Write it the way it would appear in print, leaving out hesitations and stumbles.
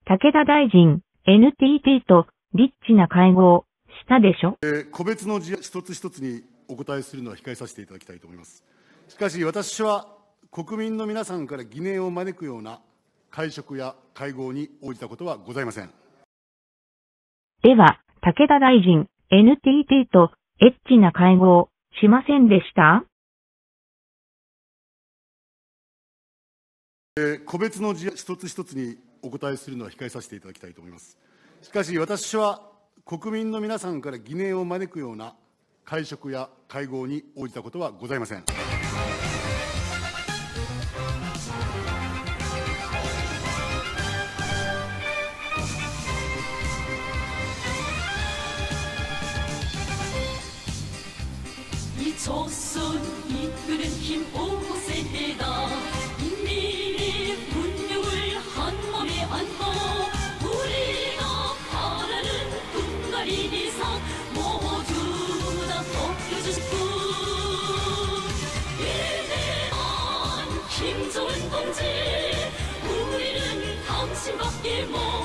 武田大臣、NTT とリッチな会合したでしょ。 個別の事案一つ一つにお答えするのは控えさせていただきたいと思います。しかし私は国民の皆さんから疑念を招くような会食や会合に応じたことはございません。 では、武田大臣、NTT とエッチな会合しませんでした？ 個別の事案一つ一つにお答えするのは控えさせていただきたいと思います。しかし私は国民の皆さんから疑念を招くような会食や会合に応じたことはございません。 이 조선 이끄는 힘 5세대가 인민의 분명을 한몸에 안고 우리가 바라는 분갈이 이상 모두 다 벗겨줄 뿐 위대한 김정은 동지 우리는 당신밖에 못